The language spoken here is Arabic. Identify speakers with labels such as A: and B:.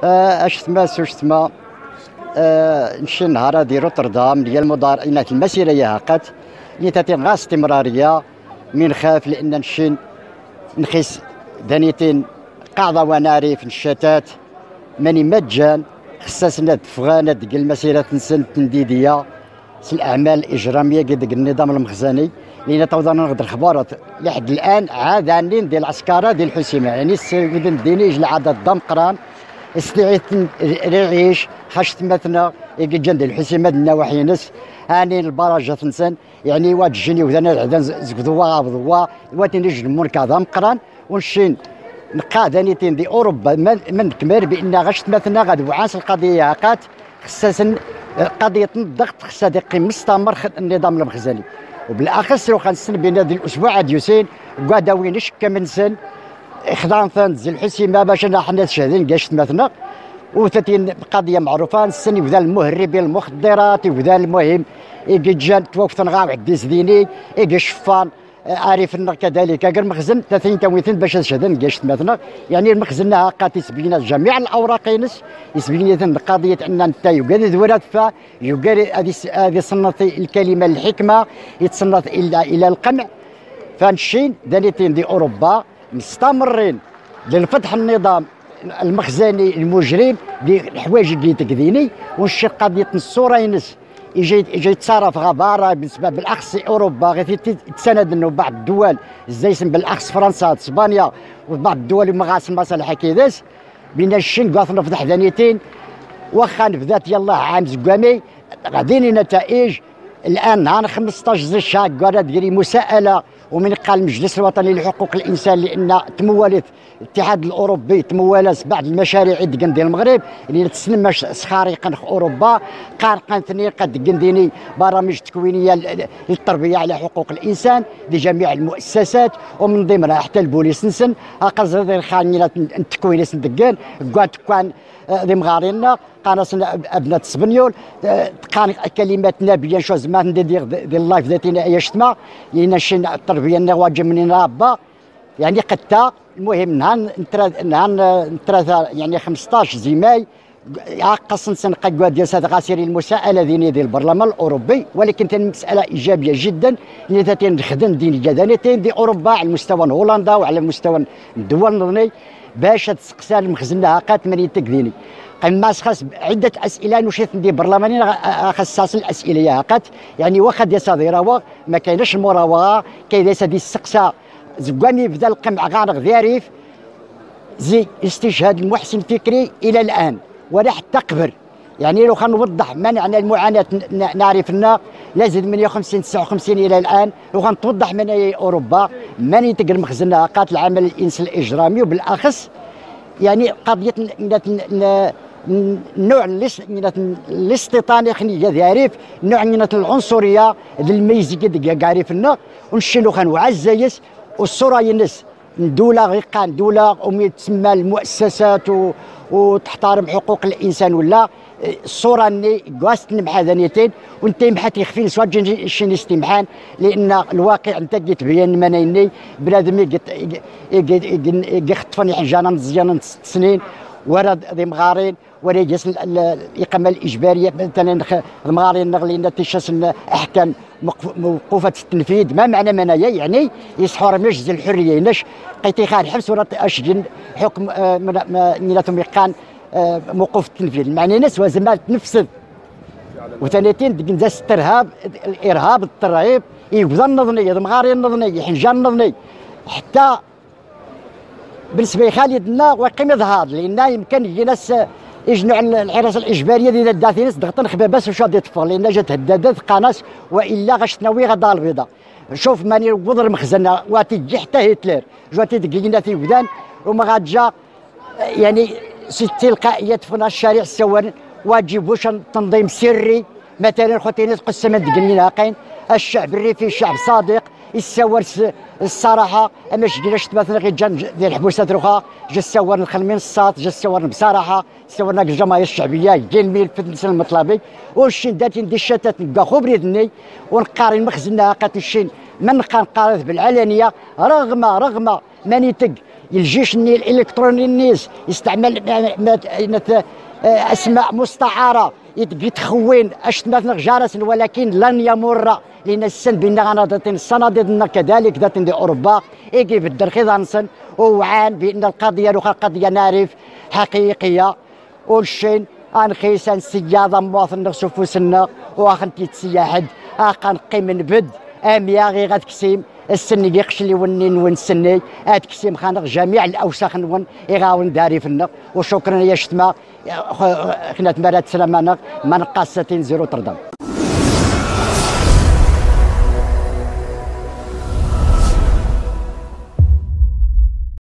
A: اش تما سوش تما نمشي نهار دي روتردام ديال المدار المسيره يا هاقات اللي تاتي غا استمراريه من خاف لان نمشي نخيس دانيتين قاعده وناري في الشتات ماني مجان خصاصنا دفغانه ديال المسيره تنسن تنديديه الاعمال الاجراميه ديال النظام المخزني لان توضا ناخذ الخبارات لحد الان عاد عنين ديال العسكره ديال الحسيمه يعني السيد الديني يجي عدد دمقران استعيت ريعيش خشت مثنا جند الحسيمه النواحي نس هاني البراجه تنسن يعني واد الجني وذنا العدن زكذوا بضوا واد نجي المنكا مقران ونشين نقا دانيتين دي اوروبا من كمار بان غشت مثلا غادي وعاس القضيه عقات خصاصا قضيه الضغط خصها يقيم مستمر النظام المخزني وبالاخص لو خنسن بين هذا الاسبوع عاد يوسين قادا وين شكا من سن خضان ثانز الحسيمه باش حنا شاهدين قاشت مثلا وثاتين قضيه معروفه السن يبدا المهربين المخدرات يبدا المهم يجي جان توقف نغاو عديس ديني يجي شفان عارف ان كذلك غير مخزن 30 تويثن باش شهدن قاشت مثلا يعني المخزن هاقات يسبينا جميع الاوراق ينس يسبينا قضيه ان انت يقاد ولاد فا يقاد هذه صنف الكلمه الحكمه يتصنف الى القمع فانشين دانيتين دي اوروبا مستمرين للفتح النظام المخزني المجرم الحوايج اللي تكذيني والشي قضيه الصوره ينس يجي يتصرف غباره بالنسبه بالاخص اوروبا غير تساند انه بعض الدول زي بالاخص فرنسا اسبانيا وبعض الدول اللي مغاسل مصالح كيداس بين الشين قاثنا في دانيتين واخا نبذات يلاه عام زكامي غاديين النتائج الان نهار 15 زي الشهر قالت ديري مساءله ومن قال المجلس الوطني لحقوق الانسان لان تمولت الاتحاد الاوروبي تمولت بعض المشاريع ديال المغرب اللي تسلم سخارقا في اوروبا قارقا ثاني قد ديني برامج تكوينيه للتربيه على حقوق الانسان لجميع المؤسسات ومن ضمنها حتى البوليس نسن قصد الخانيه التكوين سندقان كان ذي مغارينا قناص ابناء السبنيول كان كلمات نبيه شو زمان دي اللايف ذاتنا يشتما ينشن التربيه نواجه من رابا يعني قتا المهم نهار يعني 15 زماي قصن سنقا ديال ساد غاسيري المساءله ديال البرلمان الاوروبي ولكن كانت مساله ايجابيه جدا اللي تنخدم دين جدانيتين دي اوروبا على مستوى هولندا وعلى مستوى الدول النظني باش تسقسى المخزن هاقات من يتكذيني قماس خاص عده اسئله نشيط ندي برلماني خصاص الاسئله يا هاقات يعني واخا ديال صغيره ما كايناش المراوغه كاين ديال السقسى زكاني بدا القمع غارغ ذاريف زي استشهاد المحسن فكري الى الان ولا حتى قبر يعني لو خنوضح معنى المعاناه نعرف لنا لازم 58 59 الى الان لو غنتوضح من اي اوروبا من يتقل مخزن هاقات العمل الانسي الاجرامي وبالاخص يعني قضيه النوع الاستيطاني خنيه ذاريف نوع من العنصريه الميزي قد عارف لنا ونشيلو خنوعزيس والصوره ينس دوله غيقان دوله تسمى المؤسسات وتحترم حقوق الانسان ولا الصوره اني قاست نمحاذنيتين وانت محات يخفي سواء شين استمحان لان الواقع انت تبين منيني بنادم يخطفني حجانا مزيانا 6 سنين ورا ذي مغارين ولا يجلس الاقامه الاجباريه مثلا المغارين نغلي تيشاس احكام موقوفه التنفيذ ما معنى منايا يعني يسحور من جزء الحريه ناش قيتي خان حبس ولا اشجن حكم نيلاتهم يقان موقوف التنفيذ معني ناس وزمال تنفسد وثانيتين داس الترهاب الارهاب الترهيب يبدا النظنيه المغارين النظنيه حنجان النظني حتى بالنسبه لخالدنا ويقيم يظهر لان يمكن يجي ناس يجنوا على الحراسه الاجباريه ديال الداثينس ضغطا خباباس وشاد يطفى لان جات هدادات قناص والا غشتناوي غدا البيضاء شوف ماني وضر مخزن واتيجي حتى هتلر جاتي دقينا في ودان وما غاتجا يعني تلقائيه في الشارع السوان واجب واش تنظيم سري مثلا خوتي قسم دقلنا قاين الشعب الريفي شعب صادق يسور الصراحه اما جيناش مثلا غير جا ديال الحبوسات الاخرى جا سور الخلمين الصاط جا سور بصراحه سورنا الجماهير الشعبيه ديال الميل في النسل المطلبي والشين داتي ندي الشتات نبقى خو بريدني ونقارن مخزنها قات الشين من نقارن بالعلانيه رغم ماني تق الجيش الالكتروني النيس يستعمل اسماء مستعاره يتخوين اشتمثنا جارس، ولكن لن يمر لان السن بين غنادتين الصناديد كذلك ذات دي اوروبا يجي بالدر خضانسن ووعان بان القضيه الاخرى قضيه نعرف حقيقيه والشين انخيسان سياده مواطن نغسو سنة واخنتي تسياحد اقنقي من بد اميا غي غتكسيم السن يقشلي ونين ونسني اتكسيم خانق جميع الاوساخ نون يغاون داري فنق. وشكرا يا شتما خنا تمارات سلامانق من قاسة زيرو تردم.